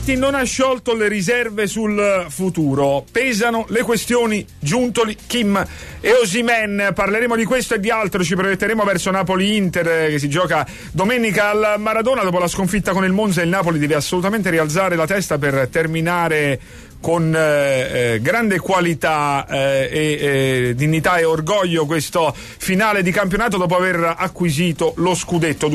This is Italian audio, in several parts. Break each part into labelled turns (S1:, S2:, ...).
S1: Spalletti non ha sciolto le riserve sul futuro, pesano le questioni Giuntoli, Kim e Osimhen. Parleremo di questo e di altro, ci proietteremo verso Napoli-Inter che si gioca domenica al Maradona. Dopo la sconfitta con il Monza, il Napoli deve assolutamente rialzare la testa per terminare con grande qualità e dignità e orgoglio questo finale di campionato dopo aver acquisito lo scudetto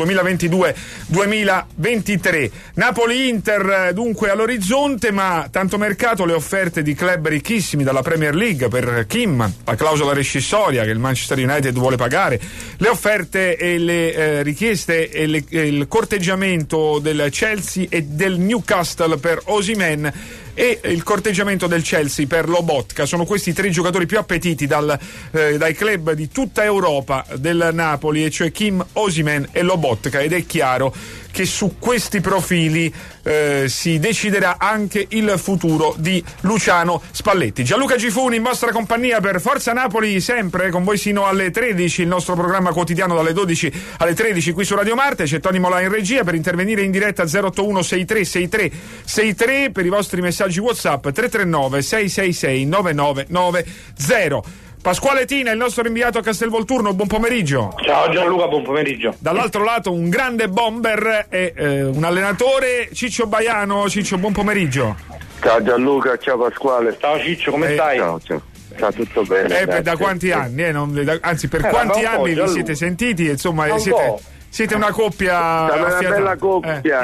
S1: 2022-2023. Napoli-Inter dunque all'orizzonte, ma tanto mercato, le offerte di club ricchissimi dalla Premier League per Kim, la clausola rescissoria che il Manchester United vuole pagare, le offerte e le richieste e il corteggiamento del Chelsea e del Newcastle per Osimhen e il corteggiamento del Chelsea per Lobotka. Sono questi tre giocatori più appetiti dai club di tutta Europa del Napoli, e cioè Kim, Osimhen e Lobotka, ed è chiaro che su questi profili si deciderà anche il futuro di Luciano Spalletti. Gianluca Gifuni in vostra compagnia per Forza Napoli, sempre con voi sino alle 13, il nostro programma quotidiano dalle 12 alle 13 qui su Radio Marte. C'è Tony Mola in regia. Per intervenire in diretta 081 63 63 per i vostri messaggi WhatsApp 339 666 9990. Pasquale Tina, il nostro rinviato a Castelvolturno, buon pomeriggio.
S2: Ciao Gianluca, buon pomeriggio.
S1: Dall'altro lato un grande bomber e un allenatore, Ciccio Baiano. Ciccio, buon pomeriggio.
S3: Ciao Gianluca, ciao Pasquale.
S2: Ciao Ciccio, come stai?
S3: Ciao. Sta tutto bene.
S1: Da quanti anni? Anzi, per quanti anni vi siete sentiti? Insomma, siete una coppia
S3: affiatata. Una bella coppia.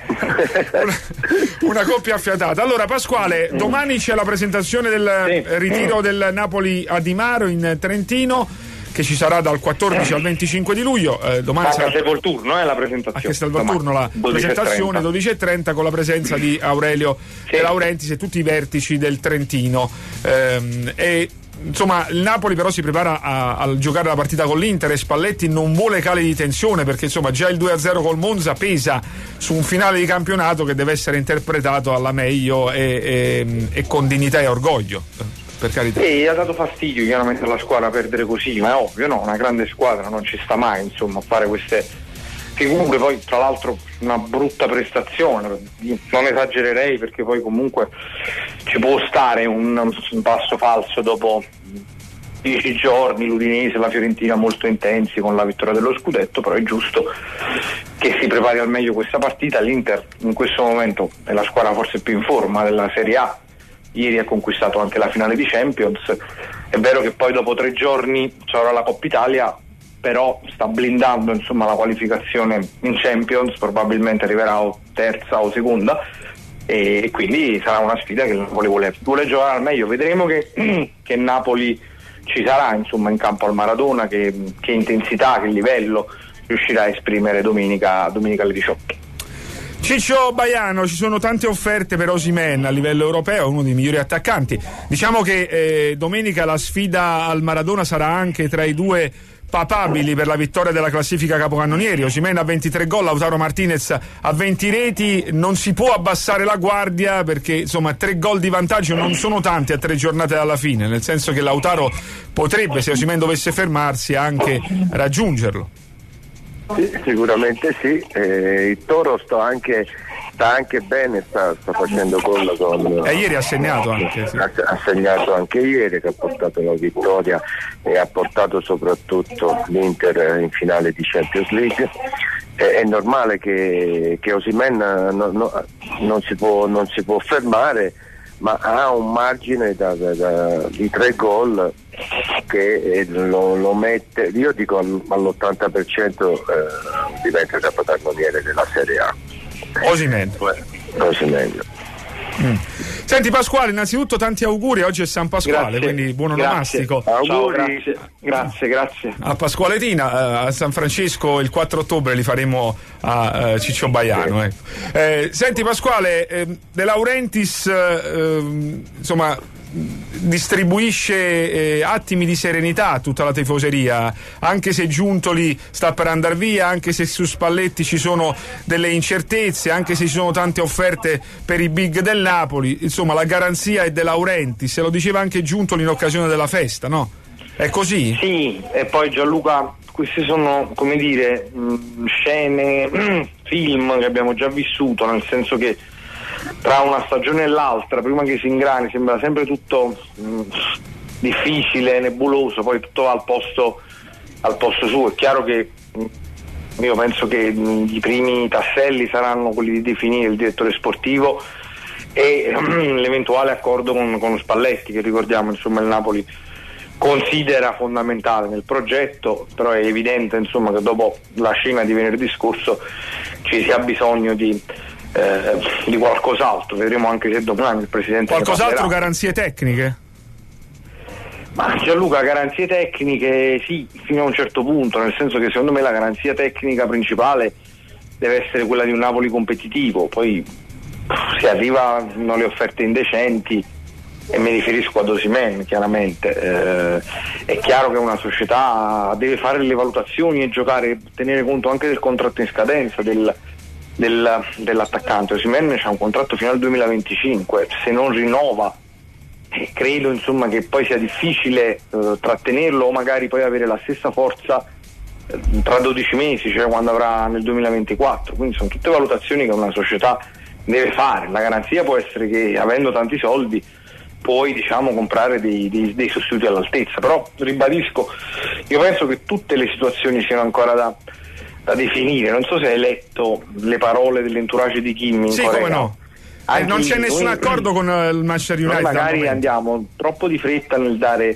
S1: Una coppia affiatata. Allora Pasquale, domani c'è la presentazione del ritiro del Napoli a Di Maro in Trentino, che ci sarà dal 14 al 25 di luglio. Domani sarà
S2: a Castelvolturno la presentazione. A
S1: Castelvolturno la presentazione 12:30 con la presenza di Aurelio De Laurentiis e tutti i vertici del Trentino. Insomma, il Napoli però si prepara a giocare la partita con l'Inter e Spalletti non vuole cali di tensione, perché insomma già il 2-0 col Monza pesa su un finale di campionato che deve essere interpretato alla meglio e con dignità e orgoglio, per carità.
S2: Ha dato fastidio chiaramente alla squadra perdere così, ma è ovvio, no? Una grande squadra non ci sta mai, insomma, a fare queste figure. Poi tra l'altro una brutta prestazione, non esagererei, perché poi comunque ci può stare un passo falso dopo 10 giorni, l'Udinese e la Fiorentina molto intensi con la vittoria dello scudetto, però è giusto che si prepari al meglio questa partita. L'Inter in questo momento è la squadra forse più in forma della Serie A, ieri ha conquistato anche la finale di Champions. È vero che poi dopo 3 giorni c'era la Coppa Italia, però sta blindando insomma la qualificazione in Champions, probabilmente arriverà o terza o seconda, e quindi sarà una sfida che il Napoli vuole giocare al meglio. Vedremo che Napoli ci sarà insomma in campo al Maradona, che intensità, che livello riuscirà a esprimere domenica alle 18.
S1: Ciccio Baiano, ci sono tante offerte per Osimhen a livello europeo, uno dei migliori attaccanti. Diciamo che domenica la sfida al Maradona sarà anche tra i due papabili per la vittoria della classifica capocannonieri. Osimhen ha 23 gol, Lautaro Martinez ha 20 reti. Non si può abbassare la guardia, perché insomma 3 gol di vantaggio non sono tanti a 3 giornate dalla fine, nel senso che Lautaro potrebbe, se Osimhen dovesse fermarsi, anche raggiungerlo.
S3: Sì, sicuramente sì. Il Toro sta anche bene, sta facendo gol con
S1: ieri ha segnato anche, sì.
S3: Ha segnato anche ieri, che ha portato la vittoria e ha portato soprattutto l'Inter in finale di Champions League. È normale che Osimhen non si può fermare, ma ha un margine di 3 gol che lo mette, io dico all'80% diventa capocannoniere della Serie A.
S1: Osimhen. Senti Pasquale, innanzitutto tanti auguri, oggi è San Pasquale, quindi buon onomastico.
S3: Auguri.
S2: Grazie.
S1: A Pasquale Tina, a San Francesco il 4 ottobre li faremo a Ciccio Baiano. Senti Pasquale, De Laurentiis insomma distribuisce attimi di serenità a tutta la tifoseria, anche se Giuntoli sta per andare via, anche se su Spalletti ci sono delle incertezze, anche se ci sono tante offerte per i big del Napoli. Insomma, la garanzia è De Laurentiis, se lo diceva anche Giuntoli in occasione della festa, no? È così?
S2: Sì, e poi Gianluca, queste sono, come dire, scene, film che abbiamo già vissuto, nel senso che tra una stagione e l'altra, prima che si ingrani, sembra sempre tutto difficile, nebuloso, poi tutto va al posto suo. È chiaro che io penso che i primi tasselli saranno quelli di definire il direttore sportivo e l'eventuale accordo con Spalletti, che ricordiamo insomma il Napoli considera fondamentale nel progetto, però è evidente insomma che dopo la scena di venerdì scorso ci sia bisogno di qualcos'altro. Vedremo anche se domani il presidente
S1: qualcos'altro, garanzie tecniche.
S2: Ma Gianluca, garanzie tecniche sì, fino a un certo punto, nel senso che secondo me la garanzia tecnica principale deve essere quella di un Napoli competitivo. Poi se arrivano le offerte indecenti, e mi riferisco ad Osimhen chiaramente, è chiaro che una società deve fare le valutazioni e giocare, tenere conto anche del contratto in scadenza dell'attaccante. Osimhen c'ha un contratto fino al 2025, se non rinnova credo insomma che poi sia difficile trattenerlo, o magari poi avere la stessa forza tra 12 mesi, cioè quando avrà nel 2024. Quindi sono tutte valutazioni che una società deve fare. La garanzia può essere che avendo tanti soldi puoi diciamo comprare dei sostituti all'altezza, però ribadisco, io penso che tutte le situazioni siano ancora da definire. Non so se hai letto le parole dell'entourage di Kim in Corea.
S1: Come no? Non c'è nessun accordo con il Manchester United.
S2: Noi magari andiamo troppo di fretta nel dare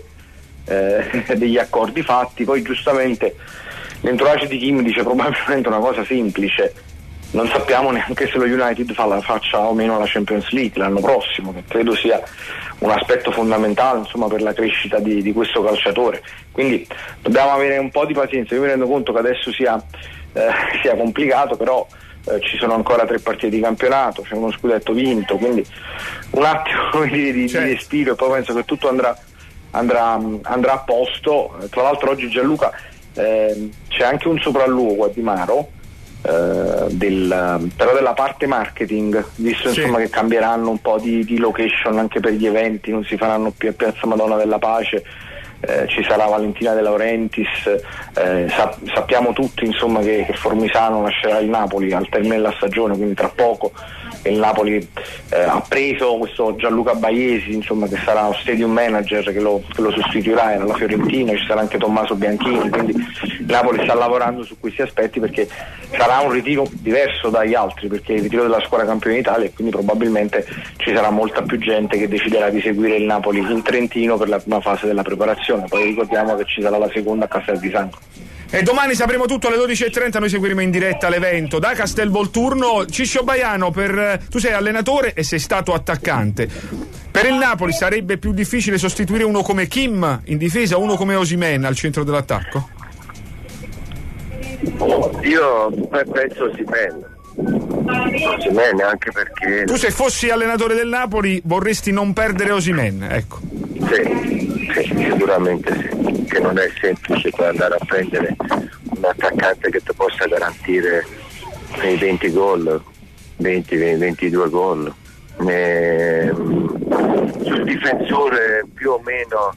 S2: degli accordi fatti, poi giustamente l'entourage di Kim dice probabilmente una cosa semplice: non sappiamo neanche se lo United faccia o meno la Champions League l'anno prossimo, che credo sia un aspetto fondamentale insomma per la crescita di questo calciatore. Quindi dobbiamo avere un po' di pazienza. Io mi rendo conto che adesso sia complicato, però ci sono ancora 3 partite di campionato, c'è uno scudetto vinto, quindi un attimo di respiro e poi penso che tutto andrà a posto. Tra l'altro oggi Gianluca c'è anche un sopralluogo a Di Maro, però della parte marketing, visto insomma che cambieranno un po' di location anche per gli eventi, non si faranno più a Piazza Madonna della Pace, ci sarà Valentina De Laurentiis, sappiamo tutti insomma che Formisano lascerà il Napoli al termine della stagione, quindi tra poco il Napoli ha preso questo Gianluca Baiesi insomma, che sarà lo stadium manager che lo sostituirà, era la Fiorentina, ci sarà anche Tommaso Bianchini, quindi il Napoli sta lavorando su questi aspetti, perché sarà un ritiro diverso dagli altri, perché è il ritiro della squadra campione d'Italia, e quindi probabilmente ci sarà molta più gente che deciderà di seguire il Napoli in Trentino per la prima fase della preparazione. Poi ricordiamo che ci sarà la seconda a Castel di Sangro.
S1: E domani sapremo tutto alle 12:30, noi seguiremo in diretta l'evento da Castelvolturno. Ciccio Baiano, tu sei allenatore e sei stato attaccante. Per il Napoli sarebbe più difficile sostituire uno come Kim in difesa o uno come Osimhen al centro dell'attacco?
S3: Io penso Osimhen, anche perché
S1: tu, se fossi allenatore del Napoli, vorresti non perdere Osimhen, ecco.
S3: Sì, sicuramente sì, che non è semplice poi andare a prendere un attaccante che ti possa garantire i 20 gol, 22 gol. Sul difensore più o meno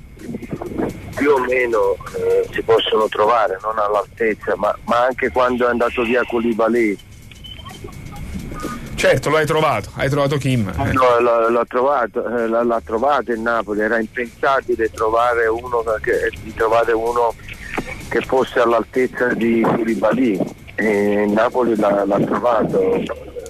S3: si possono trovare, non all'altezza, ma anche quando è andato via Koulibaly.
S1: Certo, hai trovato Kim.
S3: No, l'ha trovato il Napoli, era impensabile trovare uno che fosse all'altezza di Koulibaly, e il Napoli l'ha trovato.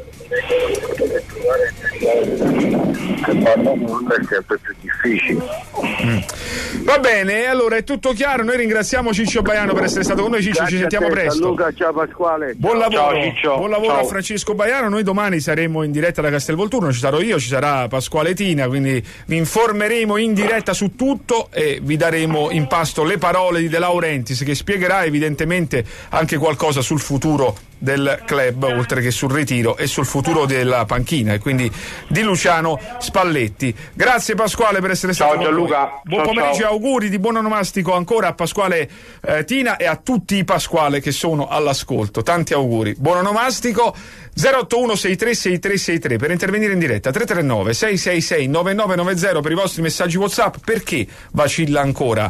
S3: Che parla è sempre più difficile.
S1: Va bene, allora è tutto chiaro. Noi ringraziamo Ciccio Baiano per essere stato con noi. Ciccio, ci sentiamo presto.
S3: Ciao Luca, ciao Pasquale.
S1: Buon lavoro,
S2: ciao, Ciccio.
S1: Buon lavoro
S2: ciao.
S1: A Francesco Baiano. Noi domani saremo in diretta da Castelvolturno, ci sarò io, ci sarà Pasquale Tina, quindi vi informeremo in diretta su tutto e vi daremo in pasto le parole di De Laurentiis, che spiegherà evidentemente anche qualcosa sul futuro del club, oltre che sul ritiro e sul futuro della panchina, e quindi di Luciano Spalletti. Grazie Pasquale per essere stato
S2: con Gianluca.
S1: Noi. Buon pomeriggio, auguri di buon onomastico ancora a Pasquale Tina e a tutti i Pasquale che sono all'ascolto. Tanti auguri, buon onomastico. 081636363 per intervenire in diretta, 339 666 9990 per i vostri messaggi WhatsApp. Perché vacilla ancora?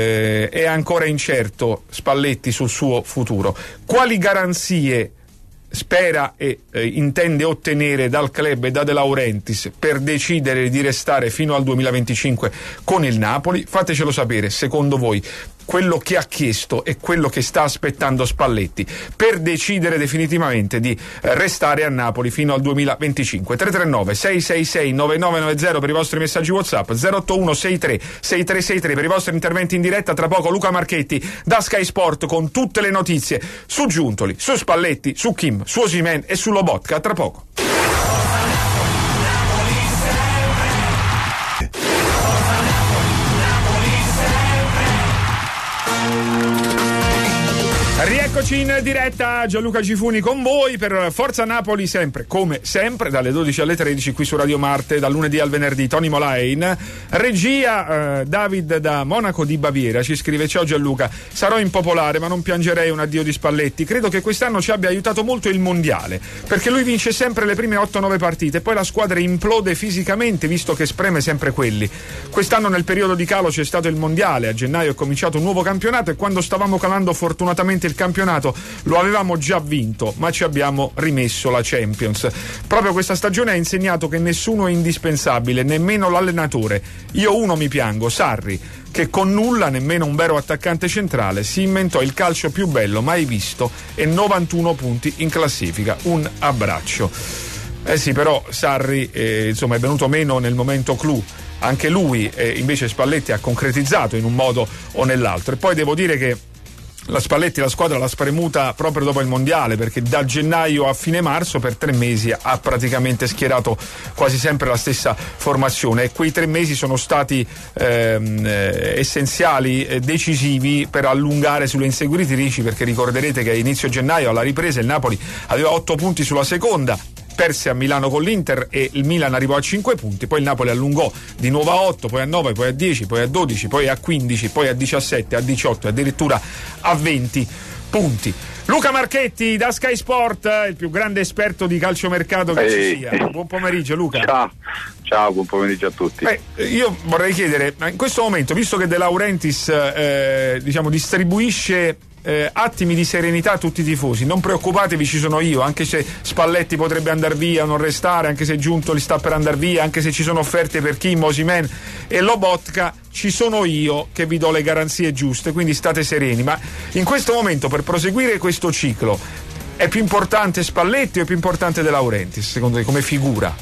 S1: È ancora incerto Spalletti sul suo futuro. Quali garanzie spera e intende ottenere dal club e da De Laurentiis per decidere di restare fino al 2025 con il Napoli? Fatecelo sapere, secondo voi, quello che ha chiesto e quello che sta aspettando Spalletti per decidere definitivamente di restare a Napoli fino al 2025. 339 666 9990 per i vostri messaggi WhatsApp, 081 63 6363 per i vostri interventi in diretta. Tra poco Luca Marchetti da Sky Sport con tutte le notizie su Giuntoli, su Spalletti, su Kim, su Osimhen e su Lobotka. Tra poco. Rieccoci in diretta, Gianluca Gifuni con voi per Forza Napoli, sempre, come sempre, dalle 12 alle 13 qui su Radio Marte, dal lunedì al venerdì. Tony Molain, regia. David da Monaco di Baviera ci scrive: ciao Gianluca, sarò impopolare ma non piangerei un addio di Spalletti. Credo che quest'anno ci abbia aiutato molto il mondiale, perché lui vince sempre le prime 8-9 partite, poi la squadra implode fisicamente visto che spreme sempre quelli. Quest'anno nel periodo di calo c'è stato il mondiale, a gennaio è cominciato un nuovo campionato e quando stavamo calando fortunatamente il campionato lo avevamo già vinto, ma ci abbiamo rimesso la Champions. Proprio questa stagione ha insegnato che nessuno è indispensabile, nemmeno l'allenatore. Io uno mi piango, Sarri, che con nulla, nemmeno un vero attaccante centrale, si inventò il calcio più bello mai visto e 91 punti in classifica. Un abbraccio. Sì, però Sarri insomma è venuto meno nel momento clou. Anche lui invece Spalletti ha concretizzato in un modo o nell'altro. E poi devo dire che la Spalletti la squadra l'ha spremuta proprio dopo il mondiale, perché da gennaio a fine marzo per 3 mesi ha praticamente schierato quasi sempre la stessa formazione, e quei 3 mesi sono stati essenziali, decisivi per allungare sulle inseguritrici, perché ricorderete che a inizio gennaio alla ripresa il Napoli aveva 8 punti sulla seconda, perse a Milano con l'Inter e il Milan arrivò a 5 punti, poi il Napoli allungò di nuovo a 8, poi a 9, poi a 10, poi a 12, poi a 15, poi a 17, a 18 e addirittura a 20 punti. Luca Marchetti da Sky Sport, il più grande esperto di calciomercato che ci sia. Buon pomeriggio Luca.
S4: Ciao, buon pomeriggio a tutti.
S1: Io vorrei chiedere, in questo momento, visto che De Laurentiis distribuisce attimi di serenità a tutti i tifosi, non preoccupatevi, ci sono io, anche se Spalletti potrebbe andare via o non restare, anche se Giuntoli sta per andare via, anche se ci sono offerte per Kim, Osimhen e Lobotka, ci sono io che vi do le garanzie giuste, quindi state sereni. Ma in questo momento, per proseguire questo ciclo, è più importante Spalletti o è più importante De Laurentiis, secondo te, come figura?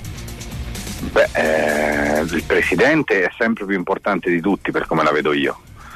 S4: Il presidente è sempre più importante di tutti, per come la vedo io.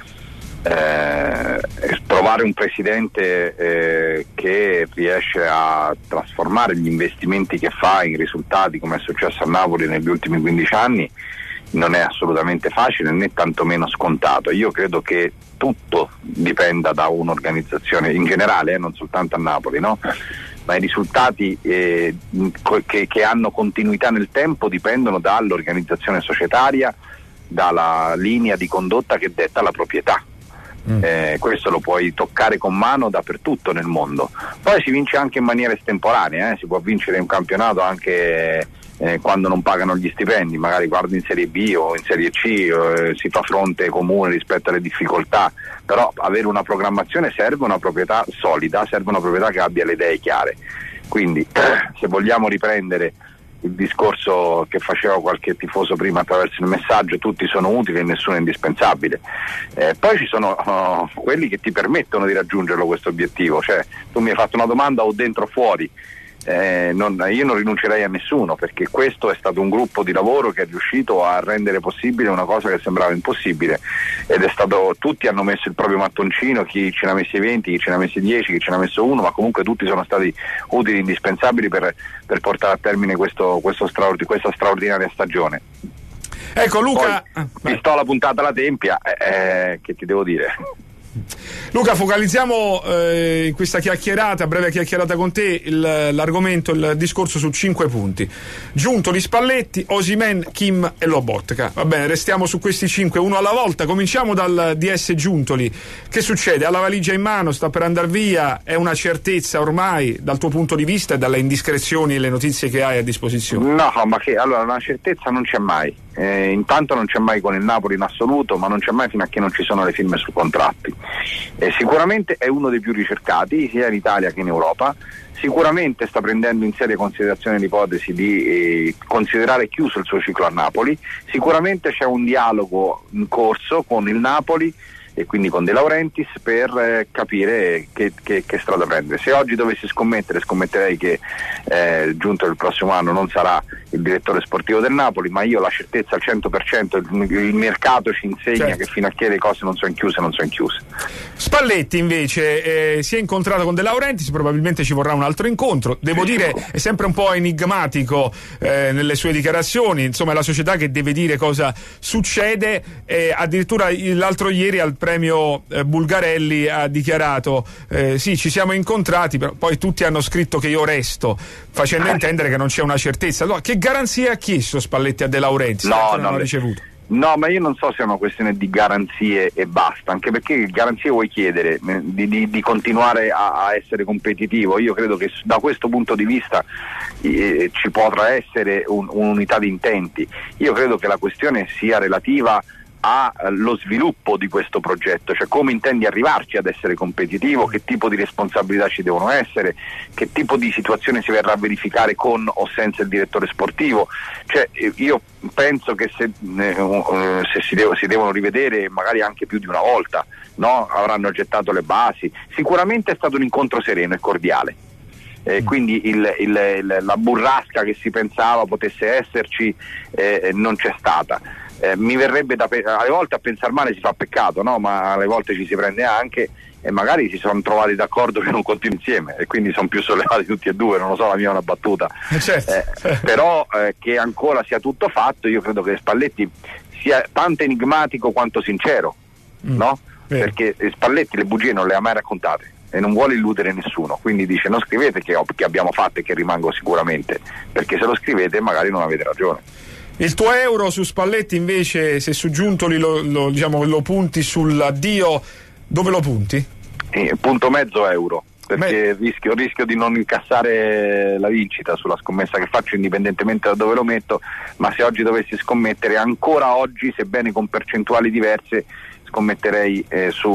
S4: Trovare un presidente che riesce a trasformare gli investimenti che fa in risultati, come è successo a Napoli negli ultimi 15 anni, non è assolutamente facile né tantomeno scontato. Io credo che tutto dipenda da un'organizzazione in generale, non soltanto a Napoli, no? Ma i risultati che hanno continuità nel tempo dipendono dall'organizzazione societaria, dalla linea di condotta che detta la proprietà. Questo lo puoi toccare con mano dappertutto nel mondo. Poi si vince anche in maniera estemporanea, si può vincere un campionato anche quando non pagano gli stipendi, magari guardi in Serie B o in Serie C, si fa fronte comune rispetto alle difficoltà, però avere una programmazione serve una proprietà solida, serve una proprietà che abbia le idee chiare. Quindi se vogliamo riprendere il discorso che faceva qualche tifoso prima attraverso il messaggio, tutti sono utili e nessuno è indispensabile. Poi ci sono quelli che ti permettono di raggiungerlo questo obiettivo, cioè tu mi hai fatto una domanda o dentro o fuori, io non rinuncerei a nessuno, perché questo è stato un gruppo di lavoro che è riuscito a rendere possibile una cosa che sembrava impossibile, ed è stato, tutti hanno messo il proprio mattoncino, chi ce ne ha messi 20, chi ce ne ha messi 10, chi ce ne ha messo 1, ma comunque tutti sono stati utili, indispensabili per portare a termine questa straordinaria stagione.
S1: Ecco Luca,
S4: pistola puntata alla tempia, che ti devo dire?
S1: Luca, focalizziamo in questa chiacchierata, breve chiacchierata con te, l'argomento, il discorso su 5 punti. Giuntoli, Spalletti, Osimhen, Kim e Lobotka. Va bene, restiamo su questi 5, uno alla volta. Cominciamo dal DS Giuntoli. Che succede? Ha la valigia in mano, sta per andare via, è una certezza ormai dal tuo punto di vista e dalle indiscrezioni e le notizie che hai a disposizione?
S4: No, ma allora una certezza non c'è mai. intanto non c'è mai con il Napoli in assoluto, ma non c'è mai fino a che non ci sono le firme su contratti. Sicuramente è uno dei più ricercati sia in Italia che in Europa. Sicuramente sta prendendo in seria considerazione l'ipotesi di considerare chiuso il suo ciclo a Napoli. Sicuramente c'è un dialogo in corso con il Napoli e quindi con De Laurentiis per capire che strada prendere. Se oggi dovessi scommetterei che giunto il prossimo anno non sarà il direttore sportivo del Napoli, ma io ho la certezza al 100%, il mercato ci insegna che fino a che le cose non sono chiuse.
S1: Spalletti invece si è incontrato con De Laurentiis, probabilmente ci vorrà un altro incontro, devo dire è sempre un po' enigmatico nelle sue dichiarazioni, insomma è la società che deve dire cosa succede, addirittura l'altro ieri al premio Bulgarelli ha dichiarato sì, ci siamo incontrati, però poi tutti hanno scritto che io resto, facendo intendere che non c'è una certezza. Allora, che garanzie ha chiesto Spalletti a De Laurentiis?
S4: Non
S1: l'ha ricevuto.
S4: No, ma io non so se è una questione di garanzie e basta, anche perché garanzie vuoi chiedere di continuare a essere competitivo. Io credo che da questo punto di vista ci potrà essere un'unità di intenti. Io credo che la questione sia relativa allo sviluppo di questo progetto, cioè come intendi arrivarci ad essere competitivo, che tipo di responsabilità ci devono essere, che tipo di situazione si verrà a verificare con o senza il direttore sportivo. Cioè, io penso che se si devono rivedere magari anche più di una volta, no? Avranno gettato le basi. Sicuramente è stato un incontro sereno e cordiale. Quindi la burrasca che si pensava potesse esserci non c'è stata. Mi verrebbe alle volte a pensare male si fa peccato, no? Ma alle volte ci si prende anche e magari si sono trovati d'accordo che non continuino insieme e quindi sono più sollevati tutti e due, non lo so, la mia è una battuta. Però che ancora sia tutto fatto, io credo che Spalletti sia tanto enigmatico quanto sincero, no? Perché Spalletti le bugie non le ha mai raccontate e non vuole illudere nessuno, quindi dice non scrivete che abbiamo fatto e che rimango sicuramente, perché se lo scrivete magari non avete ragione.
S1: Il tuo euro su Spalletti invece, se su Giuntoli lo punti sull'addio, dove lo punti?
S4: Punto mezzo euro, perché rischio di non incassare la vincita sulla scommessa che faccio indipendentemente da dove lo metto, ma se oggi dovessi scommettere, ancora oggi, sebbene con percentuali diverse, scommetterei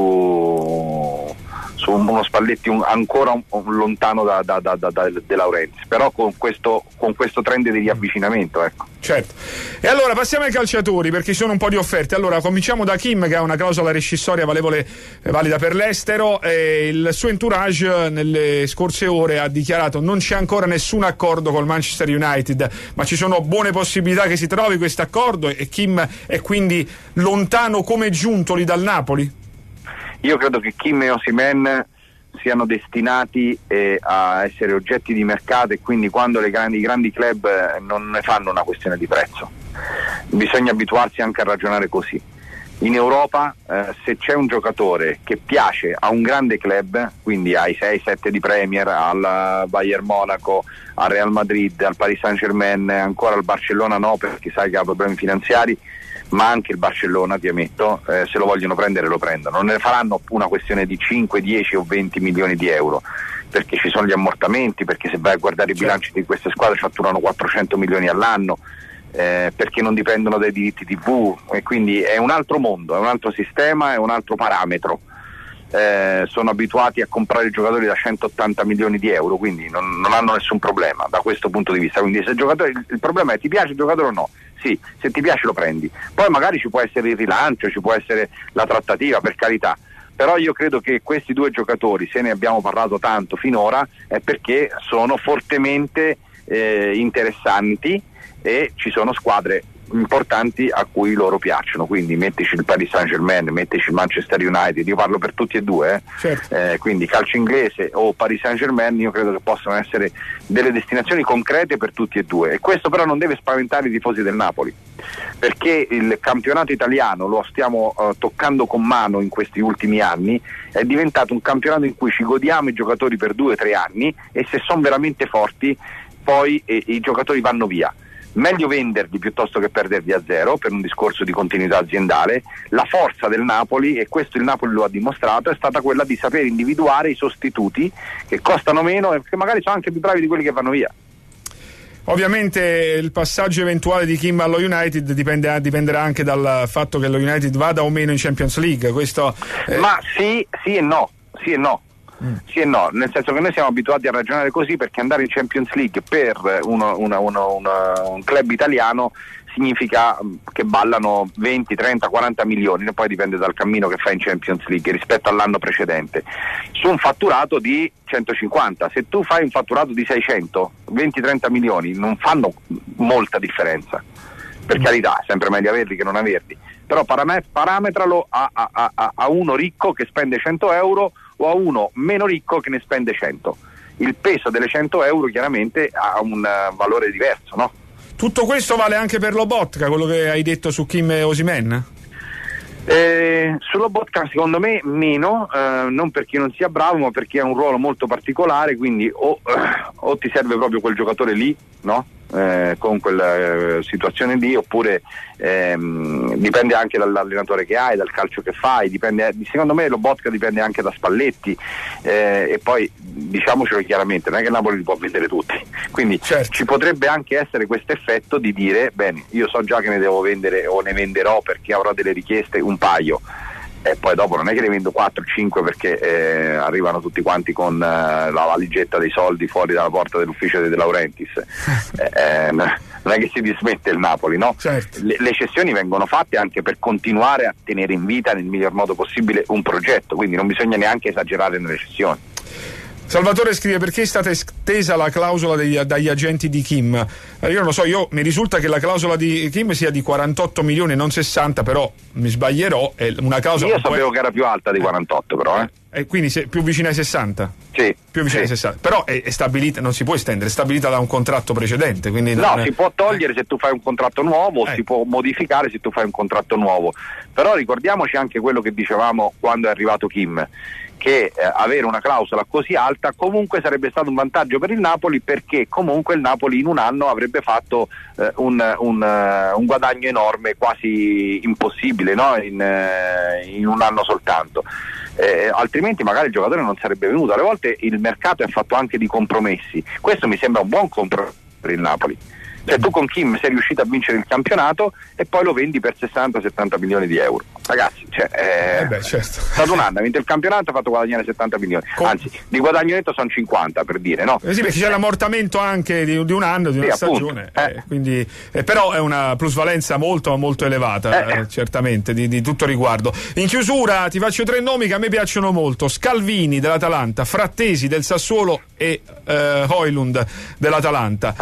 S4: su uno Spalletti ancora lontano da De Laurentiis, però con questo trend di riavvicinamento, ecco.
S1: Certo. E allora passiamo ai calciatori, perché ci sono un po' di offerte. Allora cominciamo da Kim, che ha una clausola rescissoria valida per l'estero, e il suo entourage nelle scorse ore ha dichiarato non c'è ancora nessun accordo col Manchester United, ma ci sono buone possibilità che si trovi questo accordo, e Kim è quindi lontano come Giuntoli dal Napoli?
S4: Io credo che Kim e Osimhen siano destinati a essere oggetti di mercato, e quindi quando i grandi club non ne fanno una questione di prezzo, bisogna abituarsi anche a ragionare così. In Europa se c'è un giocatore che piace a un grande club, quindi ai 6-7 di Premier, al Bayern Monaco, al Real Madrid, al Paris Saint-Germain, ancora al Barcellona no, perché sai che ha problemi finanziari, ma anche il Barcellona, ti ammetto, se lo vogliono prendere lo prendono. Non ne faranno una questione di 5, 10 o 20 milioni di euro, perché ci sono gli ammortamenti, perché se vai a guardare i bilanci di queste squadre fatturano 400 milioni all'anno, perché non dipendono dai diritti TV, e quindi è un altro mondo, è un altro sistema, è un altro parametro. Sono abituati a comprare giocatori da 180 milioni di euro, quindi non hanno nessun problema da questo punto di vista. Quindi se il problema è ti piace il giocatore o no? Sì, se ti piace lo prendi, poi magari ci può essere il rilancio, ci può essere la trattativa, per carità, però io credo che questi due giocatori, se ne abbiamo parlato tanto finora, è perché sono fortemente interessanti e ci sono squadre importanti a cui loro piacciono, quindi mettici il Paris Saint-Germain, mettici il Manchester United, io parlo per tutti e due,
S1: certo.
S4: Quindi calcio inglese o Paris Saint-Germain, io credo che possano essere delle destinazioni concrete per tutti e due, e questo però non deve spaventare i tifosi del Napoli, perché il campionato italiano, lo stiamo toccando con mano in questi ultimi anni, è diventato un campionato in cui ci godiamo i giocatori per 2 o 3 anni, e se sono veramente forti poi i giocatori vanno via. Meglio venderli piuttosto che perderli a zero, per un discorso di continuità aziendale. La forza del Napoli, e questo il Napoli lo ha dimostrato, è stata quella di saper individuare i sostituti che costano meno e che magari sono anche più bravi di quelli che vanno via.
S1: Ovviamente il passaggio eventuale di Kim allo United dipenderà anche dal fatto che lo United vada o meno in Champions League. Questo
S4: Ma sì e no. Sì e no, nel senso che noi siamo abituati a ragionare così, perché andare in Champions League per un club italiano significa che ballano 20, 30, 40 milioni, e poi dipende dal cammino che fa in Champions League rispetto all'anno precedente, su un fatturato di 150. Se tu fai un fatturato di 600, 20-30 milioni non fanno molta differenza, per carità, è sempre meglio averli che non averli, però parametralo a uno ricco che spende 100 euro o a uno meno ricco che ne spende 100. Il peso delle 100 euro chiaramente ha un valore diverso, no?
S1: Tutto questo vale anche per Lobotka, quello che hai detto su Kim e Osimhen?
S4: Su Lobotka secondo me meno, non perché non sia bravo, ma perché ha un ruolo molto particolare, quindi o ti serve proprio quel giocatore lì, no? Con quella situazione lì, oppure dipende anche dall'allenatore che hai, dal calcio che fai, secondo me Lobotka dipende anche da Spalletti, e poi diciamocelo chiaramente, non è che Napoli li può vendere tutti, quindi
S1: certo,
S4: ci potrebbe anche essere questo effetto di dire bene, io so già che ne devo vendere o ne venderò perché avrò delle richieste, un paio, e poi dopo non è che ne vendo 4-5 perché arrivano tutti quanti con la valigetta dei soldi fuori dalla porta dell'ufficio di De Laurentiis. Non è che si dismette il Napoli, no?
S1: Certo.
S4: Le cessioni vengono fatte anche per continuare a tenere in vita nel miglior modo possibile un progetto, quindi non bisogna neanche esagerare nelle cessioni.
S1: Salvatore scrive: perché è stata estesa la clausola dagli agenti di Kim? Io non lo so, mi risulta che la clausola di Kim sia di 48 milioni, non 60, però mi sbaglierò. È una clausola.
S4: Io sapevo che era più alta di 48, però.
S1: E quindi più vicina ai 60?
S4: Sì.
S1: Più vicina ai 60. Però è stabilita, non si può estendere, è stabilita da un contratto precedente. Quindi
S4: si può togliere se tu fai un contratto nuovo, si può modificare se tu fai un contratto nuovo. Però ricordiamoci anche quello che dicevamo quando è arrivato Kim, che avere una clausola così alta comunque sarebbe stato un vantaggio per il Napoli, perché comunque il Napoli in un anno avrebbe fatto un guadagno enorme, quasi impossibile, no? in un anno soltanto. Altrimenti magari il giocatore non sarebbe venuto. Alle volte il mercato è fatto anche di compromessi, questo mi sembra un buon compromesso per il Napoli. Cioè tu con Kim sei riuscito a vincere il campionato e poi lo vendi per 60-70 milioni di euro. Ragazzi,
S1: certo,
S4: è stato un anno, ha vinto il campionato, ha fatto guadagnare 70 milioni. Anzi, di guadagno netto sono 50, per dire, no?
S1: Sì, perché c'è l'ammortamento anche di un anno, di una stagione. Quindi, però è una plusvalenza molto molto elevata, certamente, di tutto riguardo. In chiusura ti faccio 3 nomi che a me piacciono molto: Scalvini dell'Atalanta, Frattesi del Sassuolo e Højlund dell'Atalanta.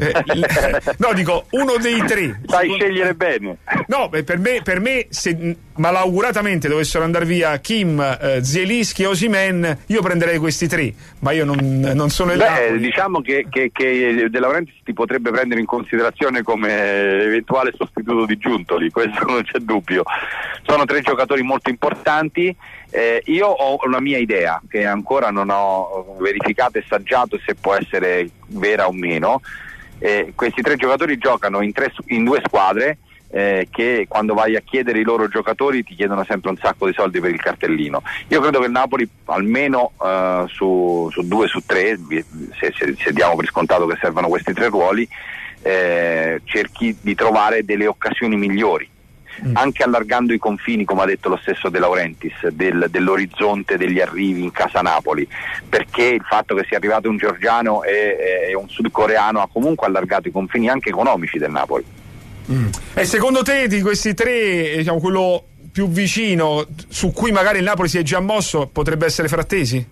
S1: No, dico uno dei 3.
S4: Sai scegliere bene.
S1: No, per me se malauguratamente dovessero andare via Kim, Zielinski e Osimhen, io prenderei questi 3, ma io non sono il Napoli.
S4: Diciamo che De Laurentiis ti potrebbe prendere in considerazione come eventuale sostituto di Giuntoli, questo non c'è dubbio. Sono 3 giocatori molto importanti. Io ho una mia idea che ancora non ho verificato e saggiato se può essere vera o meno. Questi 3 giocatori giocano in 2 squadre che quando vai a chiedere i loro giocatori ti chiedono sempre un sacco di soldi per il cartellino. Io credo che il Napoli almeno su 2 su 3, se diamo per scontato che servano questi 3 ruoli, cerchi di trovare delle occasioni migliori, anche allargando i confini, come ha detto lo stesso De Laurentiis, dell'orizzonte degli arrivi in casa Napoli, perché il fatto che sia arrivato un georgiano e un sudcoreano ha comunque allargato i confini anche economici del Napoli.
S1: E secondo te di questi 3, diciamo, quello più vicino su cui magari il Napoli si è già mosso potrebbe essere Frattesi?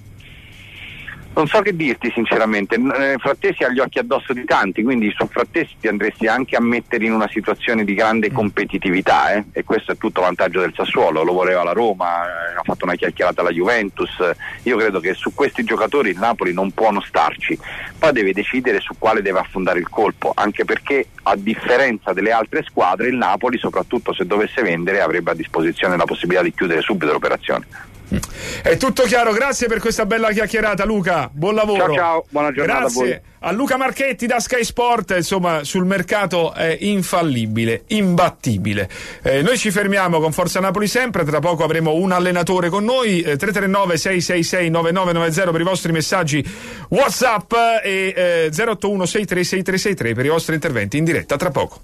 S4: Non so che dirti sinceramente, Frattesi ha gli occhi addosso di tanti, quindi su Frattesi ti andresti anche a mettere in una situazione di grande competitività, e questo è tutto vantaggio del Sassuolo, lo voleva la Roma, ha fatto una chiacchierata alla Juventus. Io credo che su questi giocatori il Napoli non può non starci, poi deve decidere su quale deve affondare il colpo, anche perché a differenza delle altre squadre il Napoli, soprattutto se dovesse vendere, avrebbe a disposizione la possibilità di chiudere subito l'operazione.
S1: È tutto chiaro, grazie per questa bella chiacchierata, Luca, buon lavoro.
S2: Ciao, buona giornata.
S1: Grazie a Luca Marchetti da Sky Sport. Insomma, sul mercato è infallibile, imbattibile. Noi ci fermiamo con Forza Napoli sempre, tra poco avremo un allenatore con noi. 339 666 9990 per i vostri messaggi WhatsApp e 081 636363 per i vostri interventi in diretta, tra poco.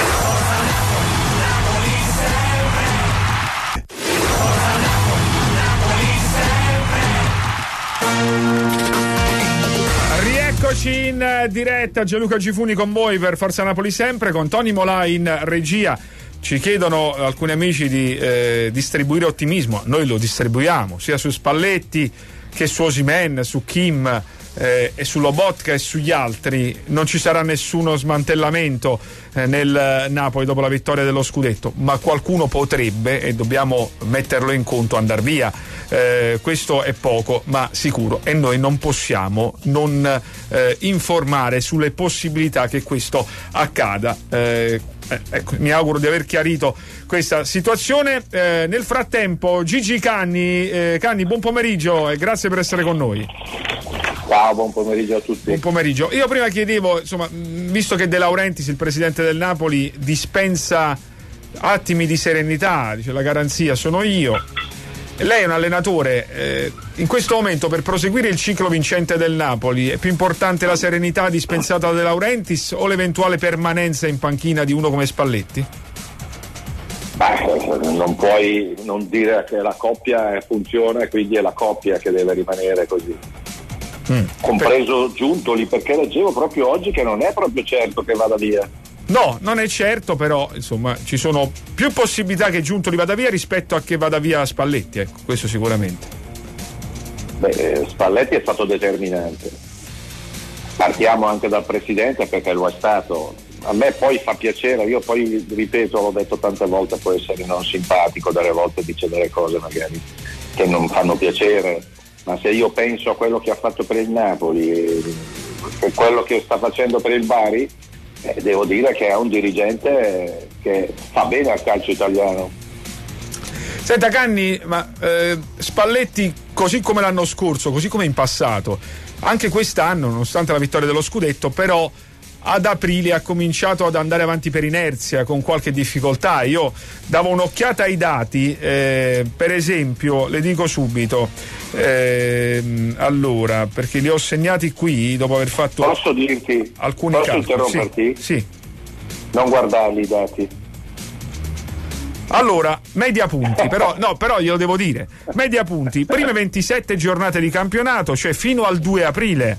S1: Eccoci in diretta, Gianluca Gifuni con voi per Forza Napoli sempre, con Tony Molà in regia. Ci chiedono alcuni amici di distribuire ottimismo, noi lo distribuiamo sia su Spalletti che su Osimhen, su Kim e su Lobotka e sugli altri. Non ci sarà nessuno smantellamento nel Napoli dopo la vittoria dello scudetto, ma qualcuno potrebbe, e dobbiamo metterlo in conto, andar via. Questo è poco ma sicuro, e noi non possiamo non informare sulle possibilità che questo accada. Ecco, mi auguro di aver chiarito questa situazione. Nel frattempo Gigi Canni, buon pomeriggio e grazie per essere con noi.
S5: Ciao, buon pomeriggio a tutti.
S1: Buon pomeriggio. Io prima chiedevo, insomma, visto che De Laurentiis, il presidente del Napoli, dispensa attimi di serenità, dice la garanzia sono io. Lei è un allenatore, in questo momento per proseguire il ciclo vincente del Napoli è più importante la serenità dispensata da De Laurentiis o l'eventuale permanenza in panchina di uno come Spalletti?
S5: Non puoi non dire che la coppia funziona e quindi è la coppia che deve rimanere così. Compreso Giuntoli, perché leggevo proprio oggi che non è proprio certo che vada via.
S1: No, non è certo, però insomma ci sono più possibilità che Giuntoli vada via rispetto a che vada via Spalletti, ecco, questo sicuramente.
S5: Spalletti è stato determinante. Partiamo anche dal presidente perché lo è stato. A me poi fa piacere, io poi ripeto, l'ho detto tante volte, può essere non simpatico, delle volte dice delle cose magari che non fanno piacere, ma se io penso a quello che ha fatto per il Napoli e quello che sta facendo per il Bari, devo dire che è un dirigente che fa bene al calcio italiano.
S1: Senta Canni, ma Spalletti, così come l'anno scorso, così come in passato, anche quest'anno, nonostante la vittoria dello scudetto, però ad aprile ha cominciato ad andare avanti per inerzia, con qualche difficoltà. Io davo un'occhiata ai dati, per esempio, le dico subito, allora, perché li ho segnati qui dopo aver fatto
S5: posso dirti,
S1: alcuni
S5: posso
S1: calcoli.
S5: interromperti?
S1: Sì.
S5: Non guardarli i dati.
S1: Allora, media punti, però glielo devo dire. Media punti, prime 27 giornate di campionato, cioè fino al 2 aprile.